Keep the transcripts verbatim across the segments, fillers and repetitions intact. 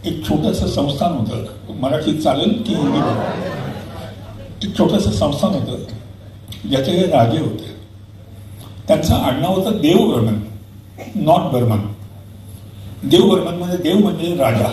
एक छोटंसं संस्थान होतं, मराठीत चालेल की हिंदी? एक छोटंसं संस्थान होतं ज्याचे हे राजे होते. त्यांचं आडनाव होतं देव बर्मन, नॉट बर्मन. देव बर्मन म्हणजे देव म्हणजे राजा.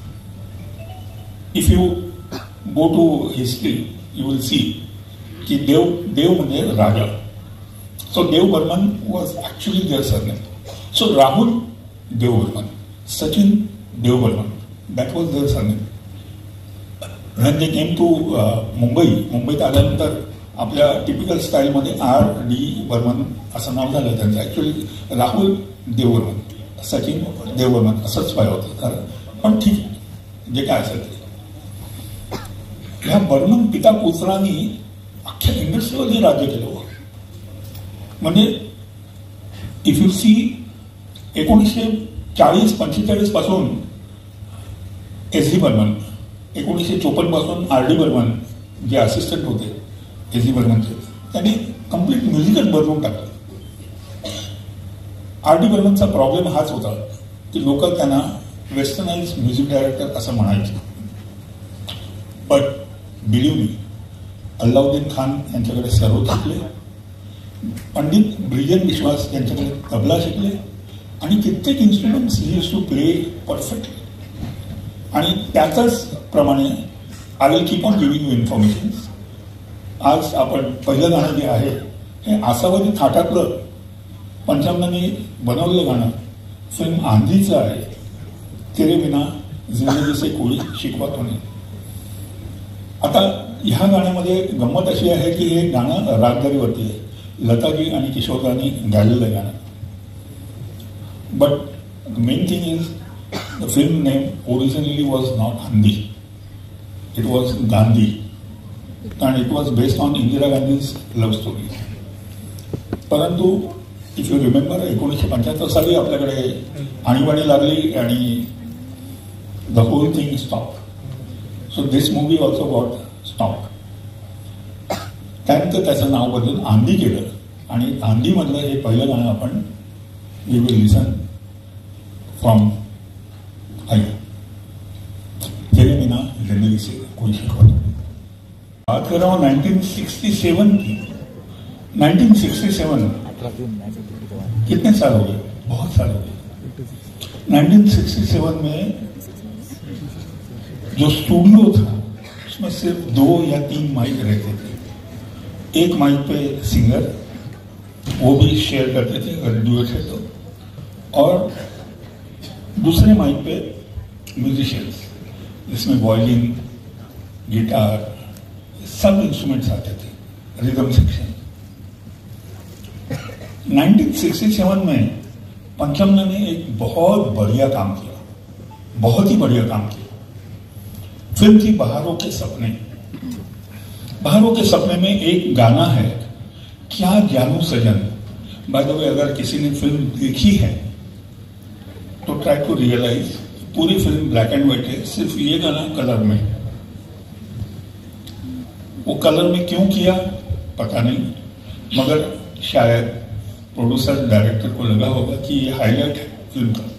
If you go to history you will see की देव देव म्हणजे राजा. So Dev Burman was actually their surname. So Rahul Dev Burman, Sachin Dev Burman, that was their surname. when they came to Mumbai, मुंबईत आल्यानंतर आपल्या टिपिकल स्टाईलमध्ये आर डी बर्मन असं नाव झालं त्यांचं. ऍक्च्युअली राहुल देव बर्मन, सचिन देव बर्मन असंच पाहिजे होतं कारण. पण ठीक आहे, जे काय असेल ते. ह्या बर्मन पिता पुत्रांनी अख्ख्या इंडस्ट्रीवरही राज्य केलं. म्हणजे इफ यू सी एकोणीसशे चाळीस पंचेचाळीस पासून एस डी बर्मन, एकोणीसशे चोपन्न पासून आर डी बर्मन जे असिस्टंट होते एस डी बर्मनचे, त्यांनी कम्प्लीट म्युझिकच बदलून टाकलं. आर डी बर्मनचा प्रॉब्लेम हाच होता की लोक त्यांना वेस्टर्नाइज म्युझिक डायरेक्टर असं म्हणायचे. But believe me, Allauddin Khan यांच्याकडे सर्व शिकले, पंडित ब्रिजेन विश्वास यांच्याकडे तबला शिकले आणि कित्येक instruments he use to play perfectly. आणि त्याच प्रमाणे I will keep on giving you information. आज आपण पहिलं गाणं जे आहे हे आसावरी थाटातलं पंचामनाने बनवलेलं गाणं फिल्म आंधीचं आहे. तेरे बिना जिंदगी से कोई शिकवा तो नहीं. आता ह्या गाण्यामध्ये गंमत अशी आहे की हे गाणं रागदारीवरती आहे. लताजी आणि किशोरदानी गायलेलं गाणं. But the main thing is the film name originally was not Handi, it was Gandhi, and it was based on Indira Gandhi's love story. परंतु इफ यू रिमेंबर एकोणीसशे पंच्याहत्तर साली आपल्याकडे आणीबाणी लागली आणि the whole thing stop. So this movie also got stop. त्यानंतर त्याचं नाव बदलून आंधी केलं आणि आंधीमधलं हे पहिलं गाणं आपण वी विल लिसन फ्रॉम आइए. तेरे बिना जिंदगी से कोई शिकवा. बात कर रहा हूँ नाइनटीन सिक्सटी सेवन की. नाइनटीन सिक्सटी सेवन कितने साल हो गए? बहुत साल हो गए. नाइनटीन सिक्सटी सेवन में जो स्टूडियो था उसमें सिर्फ दो या तीन माइक रहते थे. एक माइक पे सिंगर, वो भी शेयर करते थे अगर ड्यूएट है तो, और दूसरे माइक पे म्यूजिशियंस जिसमें वायलिन, गिटार, सब इंस्ट्रूमेंट्स आते थे, rhythm section. Nineteen sixty seven में पंचमना ने एक बहुत बढ़िया काम किया, बहुत ही बढ़िया काम किया. फिल्म थी बहारों के सपने. बहारों के सपने में एक गाना है, क्या जानू सजन. बाय द वे, अगर किसी ने फिल्म देखी है तो ट्राई टू रियलाइज पूरी फिल्म ब्लैक एंड व्हाइट है, सिर्फ ये गाना कलर में. वो कलर में क्यों किया पता नहीं, मगर शायद प्रोड्यूसर डायरेक्टर को लगा होगा कि ये हाईलाइट है फिल्म का.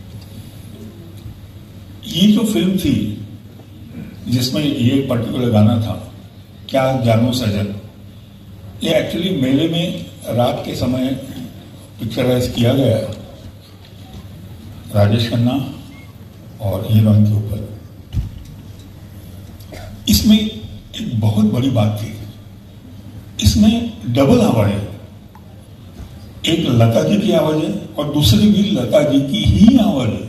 ये जो फिल्म थी जिसमें ये पर्टिकुलर गाना था, क्या जानू सजन, ये एक्चुअली मेले में रात के समय पिक्चराइज किया गया राजेश खन्ना और हीरोइन के ऊपर. इसमें एक बहुत बड़ी बात थी, इसमें डबल आवाज है. एक लता जी की आवाज है और दूसरी भी लता जी की ही आवाज है.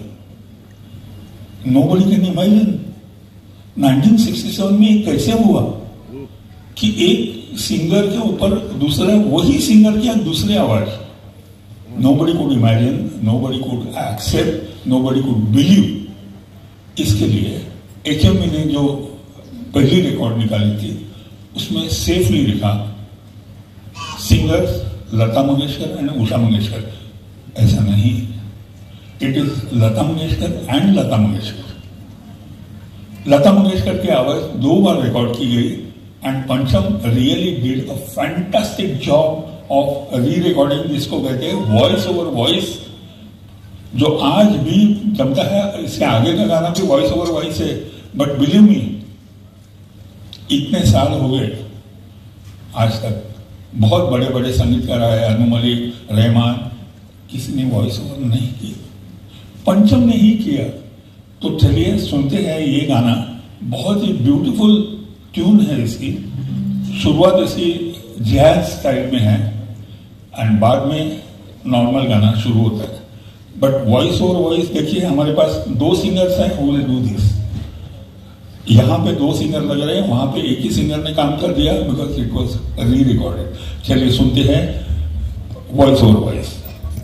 Nobody can imagine nineteen sixty seven में एक कैसे हुआ कि एक सिंगर के ऊपर दूसरा वही सिंगर की दूसरी आवाज. Nobody could imagine, nobody could accept, nobody could believe. इसके लिए एच एम ने जो पहली रिकॉर्ड निकाली थी उसमें सेफली लिखा सिंगर्स लता मंगेशकर एंड उषा मंगेशकर. ऐसा नहीं, it is Lata Mangeshkar and Lata Mangeshkar. Lata Mangeshkar की आवाज दो बार रिकॉर्ड की गई and Pancham really did a fantastic job of re recording, जिसको कहते हैं वॉइस ओवर वॉइस. जो आज भी जमता है। इससे आगे का गाना भी वॉइस ओवर वॉइस है, बट बिलीव मी, इतने साल हो गए आज तक बहुत बड़े बड़े संगीतकार आए, अनु मलिक, रहमान, किसी ने वॉइस ओवर नहीं किया। पंचम ने ही किया। तो चलिए सुनते हैं ये गाना। बहुत ही ब्यूटीफुल ट्यून है इसकी। शुरुआत इसकी जैज स्टाइल में है एंड बाद में नॉर्मल गाना शुरू होता है। बट वॉइस ओवर वॉइस देखिए, हमारे पास दो सिंगर्स हैं हु विल डू दिस। यहां पे दो सिंगर लग रहे हैं, वहां पे एक ही सिंगर ने काम कर दिया because it was re recorded. चलिए सुनते हैं वॉइस ओवर वॉइस।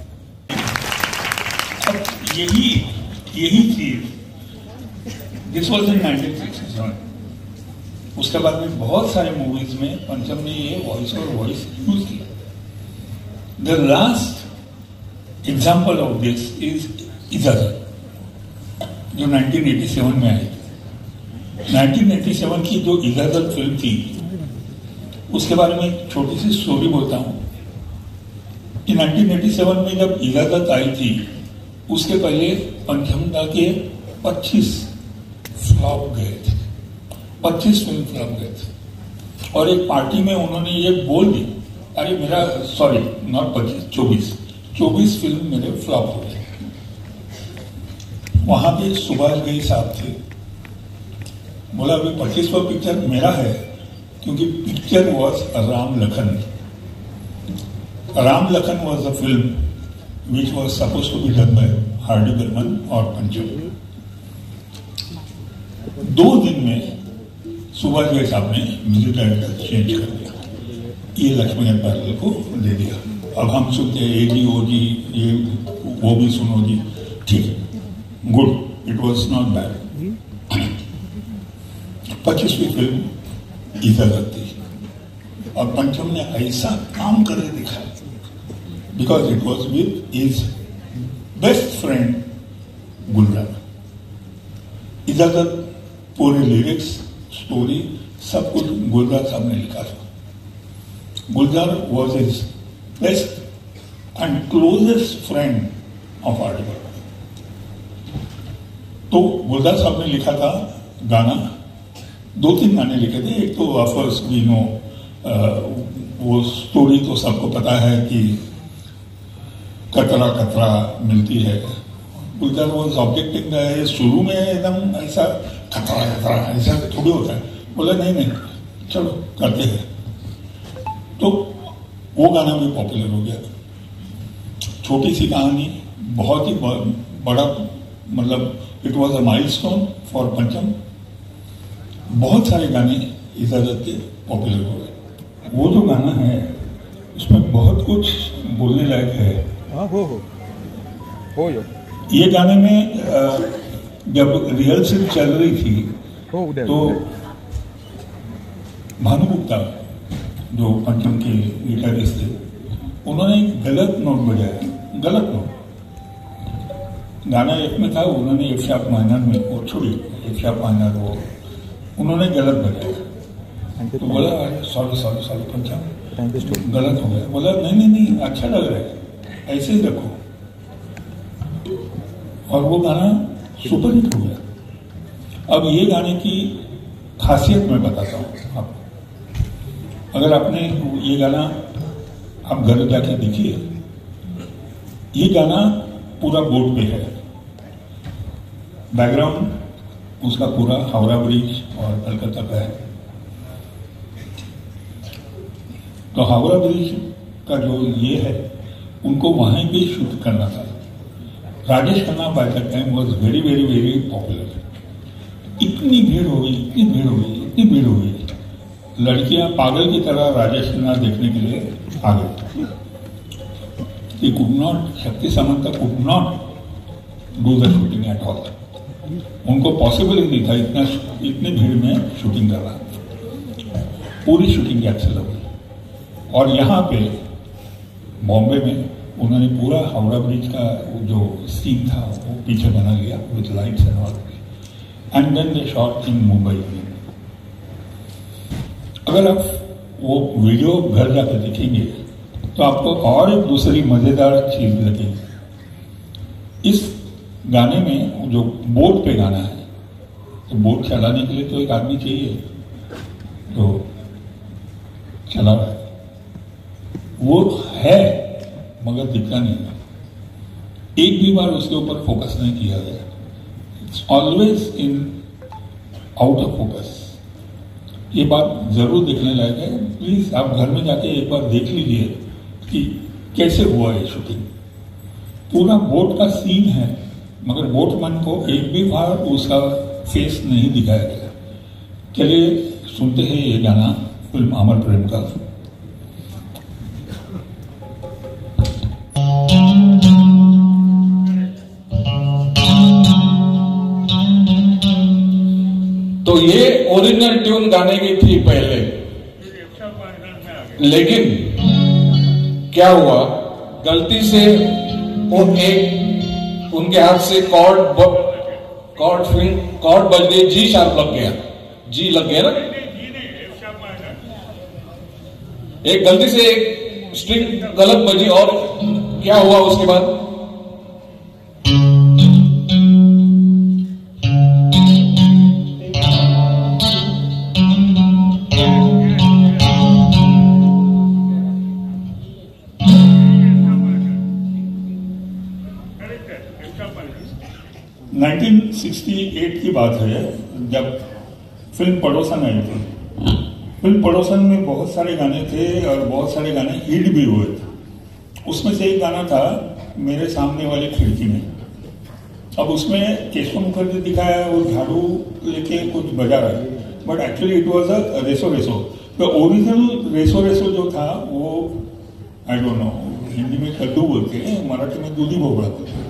अब यही यही चीज this was in nineteen sixty seven. उसके बाद में बहुत सारे मूवीज में पंचम ने ये वॉइस ओवर वॉइस यूज किया। The last example of this is Ijaazat, जो नाइनटीन एटी सेवन में आई। नाइनटीन एटी सेवन की जो इजाजत फिल्म थी, उसके बारे में एक छोटी सी स्टोरी बोलता हूं कि नाइनटीन एटी सेवन में जब इजाजत आई थी, उसके पहले पंचमदा के पच्चीस फ्लॉप गए थे, पच्चीस फिल्म फ्लॉप गए थे। और एक पार्टी में उन्होंने ये बोल दी, अरे मेरा सॉरी नॉट पच्चीस, चौबीस चौबीस फिल्म मेरे फ्लॉप हो गए। वहां पे सुभाष घई साहब थे। बोला अभी पच्चीसवां पिक्चर मेरा है, क्योंकि picture was Ram Lakhan. Ram Lakhan was a film which was suppose to be done by R D Burman और पंचम। दो दिन में सुभाष घई साहब ने म्यूजिक डायरेक्टर चेंज कर दिया, ये लक्ष्मीकांत बेर्डेल को दे दिया। अब हम सुनते हैं ए जी ओ जी, ये वो भी सुनो जी, ठीक है, good, it was not bad. पच्चीसवीं फिल्म इजाजत थी और पंचम ने ऐसा काम करके दिखा, because it was with his best friend Gulzar. Ijaazat पूरे लिरिक्स, स्टोरी, सब कुछ गुलजार साहब ने लिखा था। Gulzar was his best and closest friend of R D Burman. तो गुलजार साहब ने लिखा था गाना, दो तीन गाने लिखे थे। एक तो ऑफर्स वी नो, वो स्टोरी तो सबको पता है कि कतरा कतरा मिलती है। गुलजार वॉज ऑब्जेक्टिंग, शुरू में एकदम ऐसा कतरा कतरा ऐसा थोड़ी होता है। बोला नहीं नहीं चलो करते हैं। तो वो गाना भी पॉपुलर हो गया। छोटी सी कहानी, बहुत ही बड़ा, मतलब it was a milestone for Pancham. बहुत सारे गाने इजाजत के पॉपुलर हो गए। वो जो गाना है उसमें बहुत कुछ बोलने लायक है। हाँ हो हो हो यो। ये गाने में जब रिहर्सल चल रही थी हो तो भानु गुप्ता जो पंचम के गिटारिस्ट थे, उन्होंने गलत नोट बजाया, गलत नोट। गाना एक में था, उन्होंने एफ शार्प माइनर में, वो छोड़ी एफ शार्प माइनर, वो उन्होंने गलत बजाया। तो बोला अरे सॉरी सॉरी सॉरी पंचम, गलत हो गया। बोला नहीं नहीं नहीं अच्छा लग रहा है, ऐसे ही रखो। और वो गाना सुपर हिट हो गया। अब ये गाने की खासियत मैं बताता हूँ आपको। अगर आपने ये गाना आप घर जाके देखिए, ये गाना पूरा बोर्ड पे है, बैकग्राउंड उसका पूरा हावड़ा ब्रिज और कलकत्ता का है। तो हावड़ा ब्रिज का जो ये है, उनको वहीं पे शूट करना था। Rajesh Khanna by that time was very very very popular. इतनी भीड़ हो गई, इतनी भीड़ हो गई, इतनी भीड़ हो गई, लड़कियां पागल की तरह राजेश खन्ना देखने के लिए आ गई। He could not, Shakti Samanta could not do the shooting at all. उनको पॉसिबल ही नहीं था इतना इतनी भीड़ में शूटिंग करना। पूरी शूटिंग कैंसिल हो गई। और यहाँ पे बॉम्बे में उन्होंने पूरा हावड़ा ब्रिज का जो सीन था वो पीछे बना लिया with lights and all, and then they shot in Mumbai. अगर आप वो वीडियो घर जाकर देखेंगे तो आपको और एक दूसरी मजेदार चीज लगेगी। इस गाने में जो बोट पे गाना है, तो बोट चलाने के लिए तो एक आदमी चाहिए जो चला रहा है, वो है मगर दिखता नहीं है। एक भी बार उसके ऊपर फोकस नहीं किया गया। It's always in out of focus. ये बात जरूर देखने लायक है। प्लीज आप घर में जाके एक बार देख लीजिए कि कैसे हुआ ये शूटिंग। पूरा बोट का सीन है मगर बोटमैन को एक भी बार उसका फेस नहीं दिखाया गया। चलिए सुनते हैं ये गाना फिल्म अमर प्रेम का। तो ये ओरिजिनल ट्यून गाने की थी पहले, लेकिन क्या हुआ, गलती से वो एक उनके हाथ से कॉर्ड कॉर्ड स्ट्रिंग कॉर्ड बज गई, जी शार्प लग गया, जी लग गया ना, एक गलती से एक स्ट्रिंग गलत बजी और क्या हुआ उसके बाद उन्नीस सौ अड़सठ की बात है जब फिल्म पड़ोसन आई थी। फिल्म पड़ोसन में बहुत सारे गाने थे और बहुत सारे गाने हिट भी हुए थे। उसमें से एक गाना था मेरे सामने वाली खिड़की में। अब उसमें केशव मुखर्जी दिखाया है, वो झाड़ू लेके कुछ बजा रहा है, but actually it was a reso reso. The original reso reso जो था वो आई डोंट नो, हिंदी में कद्दू बोलते हैं, मराठी में दूधी भोगड़ा बोलते हैं।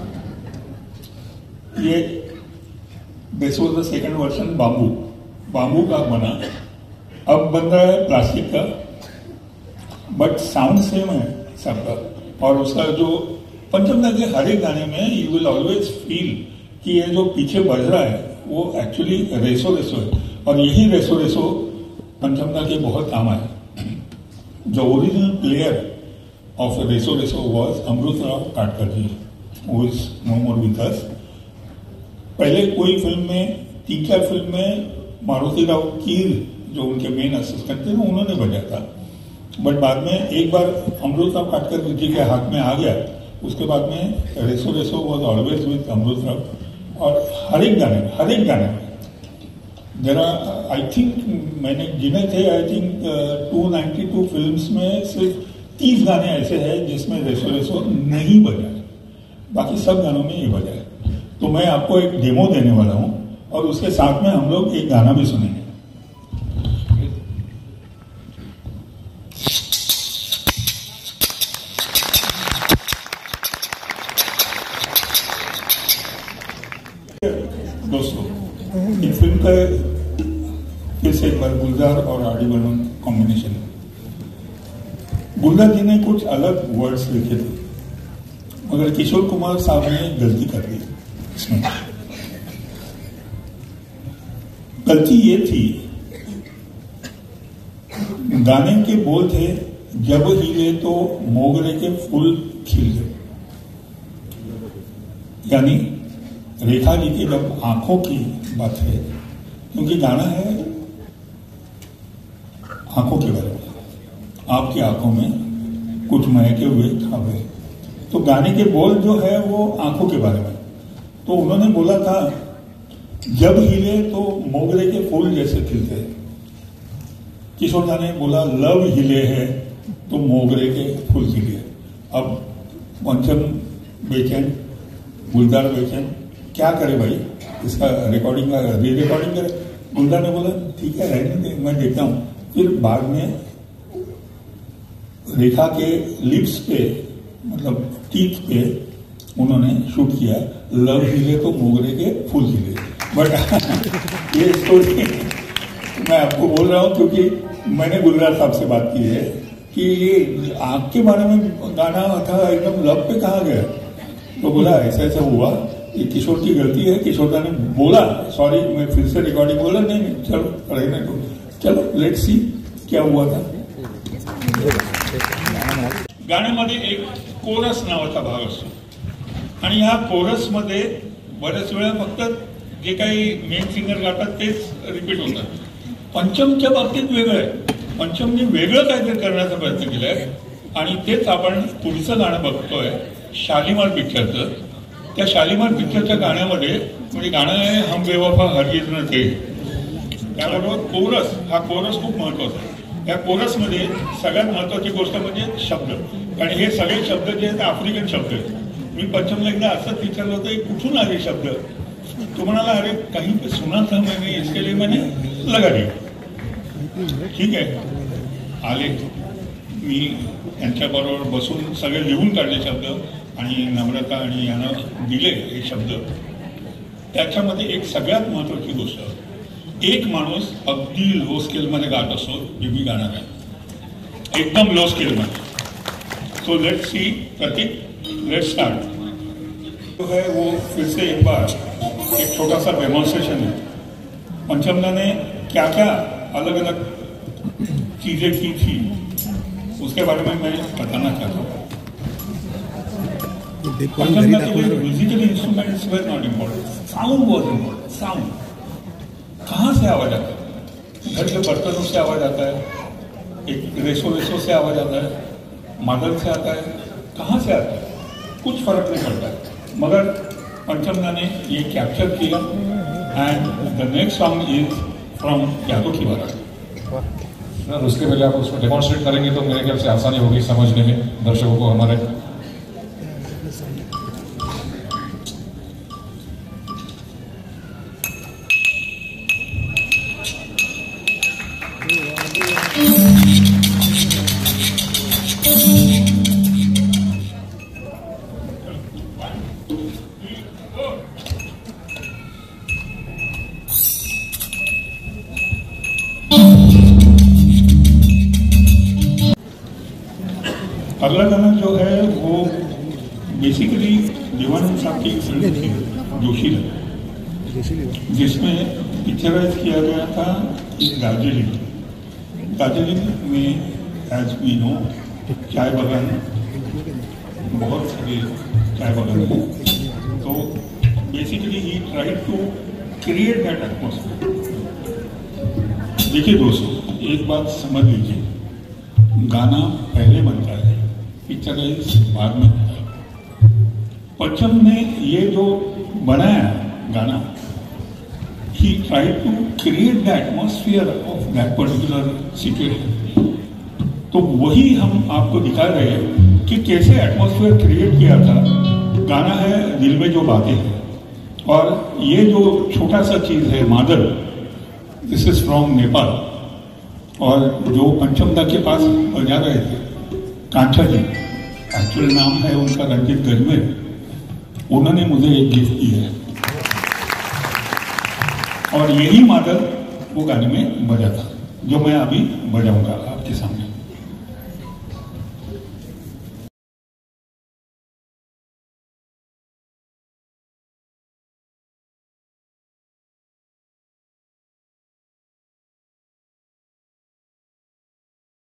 ये this was the second version bamboo bamboo का बना, अब बन रहा है प्लास्टिक का, बट साउंड सेम है सबका। और उसका जो पंचम दा के हर एक गाने में यू विल ऑलवेज फील कि ये जो पीछे बज रहा है वो एक्चुअली रेसो रेसो है। और यही रेसो रेसो पंचम दा के बहुत काम आए। जो original player of reso reso was Amrit Rao Katkar ji, who is no more with us. पहले कोई फिल्म में, तीन चार फिल्म में मारुति राव कीर जो उनके मेन असिस्टेंट थे उन्होंने बजाया था, बट बाद में एक बार अमृत राव काटकर जी के हाथ में आ गया। उसके बाद में reso reso was always with Amrit Rao. और हर एक गाने में हर एक गाने में जरा आई थिंक मैंने गिने थे, I think two ninety two films में सिर्फ तीस गाने ऐसे हैं जिसमें रेसो रेसो नहीं बजा है, बाकी सब गानों में ये बजा है। तो मैं आपको एक डेमो देने वाला हूं और उसके साथ में हम लोग एक गाना भी सुनेंगे। दोस्तों, इन फिल्म का फिर से एक बार गुलजार और R D Burman combination. Gulzar ji ने कुछ अलग वर्ड्स लिखे थे मगर किशोर कुमार साहब ने गलती कर दी इसमें। गलती ये थी, गाने के बोल थे जब हिले तो मोगरे के फूल खिल गए, यानी रेखा जी की जब आंखों की बात है, क्योंकि गाना है आंखों के बारे में, आपकी आंखों में कुछ महके हुए खाबे, तो गाने के बोल जो है वो आंखों के बारे में। तो उन्होंने बोला था जब हिले तो मोगरे के फूल जैसे खिलते। किशोर दा ने बोला लव हिले है तो मोगरे के फूल खिले। अब पंचम बेचैन, गुलजार बेचैन, क्या करे भाई, इसका रिकॉर्डिंग का री रिकॉर्डिंग करे। गुलजार ने बोला ठीक है रहने दे, मैं देखता हूं। फिर बाद में रेखा के लिप्स पे, मतलब टीथ पे उन्होंने शूट किया लव हिले तो मोगरे के फूल खिले। बट ये स्टोरी मैं आपको बोल रहा हूं क्योंकि मैंने गुलजार साहब से बात की है कि ये आग के बारे में गाना था, एकदम लव पे कहा गया। तो बोला ऐसा ऐसा हुआ, ये किशोर की गलती है। किशोर दा ने बोला सॉरी, मैं फिर से रिकॉर्डिंग बोला नहीं नहीं चलो रहने दो, चलो लेट्स सी क्या हुआ था। गाण्यामध्ये एक कोरस नावाचा भाग असतो, आणि ह्या कोरसमध्ये बऱ्याच वेळा फक्त जे काही मेन सिंगर गातात तेच रिपीट होतात. पंचमच्या बाबतीत वेगळं आहे. पंचमने वेगळं काहीतरी करण्याचा प्रयत्न केलाय आणि तेच आपण पुढचं गाणं बघतोय शालीमार पिक्चरचं. त्या शालीमार पिक्चरच्या गाण्यामध्ये म्हणजे गाणं आहे हम बेवफा हरगिज न थे, त्याबरोबर कोरस, हा कोरस खूप महत्वाचा आहे. या कोरसमध्ये सगळ्यात महत्वाची गोष्ट म्हणजे शब्द, कारण हे सगळे शब्द जे आहेत आफ्रिकन शब्द आहेत. मी पंचमला एकदा असंच विचारलं होतं की कुठून आले शब्द, तो म्हणाला अरे काही सुना था मैंने इसके लिए मैंने लगा दिया. ठीक आहे, आले, मी यांच्याबरोबर बसून सगळे लिहून काढले शब्द आणि नम्रता आणि यानं दिले हे शब्द. त्याच्यामध्ये एक सगळ्यात महत्वाची गोष्ट, एक माणूस अगदी लो स्केलमध्ये गात असो, जे मी गाणार आहे एकदम लो स्केलमध्ये. So let see Prateek, let start. जो है वो फिर से एक बार एक छोटा सा डेमोन्स्ट्रेशन है. पंचमदा ने क्या क्या अलग अलग चीजें की थी उसके बारे में मैं बताना चाहता हूँ. पंचमदा के लिए musical instruments were not important, sound was important. Sound कहाँ से आवाज आता है? घर के बर्तनों से आवाज आता है, एक रेसो रेसो से आवाज आता है, मादल से आता है, कहाँ से आता है कुछ फर्क नहीं पड़ता है. मगर पंचमदा ने ये कैप्चर किया and the next song is from Yaadon Ki बारात. सर उसके पहले आप उसको डेमोन्स्ट्रेट करेंगे तो मेरे ख्याल से आसानी होगी समझने में दर्शकों को हमारे. अगला गाना जो है वो बेसिकली देवानंद साहब की एक फिल्म थी जोशीला, जिसमें पिक्चराइज किया गया था दार्जिलिंग. दार्जिलिंग में एज वी नो चाय बागान, बहुत सारे चाय बागान हैं. तो basically he tried to create that atmosphere. देखिए दोस्तों, एक बात समझ लीजिए, गाना पहले बनता है, पिक्चराइज बाद में होता है. पंचम ने ये जो बनाया गाना, he try to create the atmosphere of that particular situation. तो वही हम आपको दिखा रहे हैं कि कैसे एटमॉस्फियर क्रिएट किया था. गाना है दिल में जो बातें हैं, और ये जो छोटा सा चीज है मादल, दिस इज फ्रॉम नेपाल. और जो पंचमदा के पास बजा रहे थे कांचा जी, एक्चुअल नाम है उनका रंजीत गजमेर, उन्होंने मुझे एक गिफ्ट दिया है और यही मादल वो गाने में बजा था जो मैं अभी बजाऊंगा आपके सामने.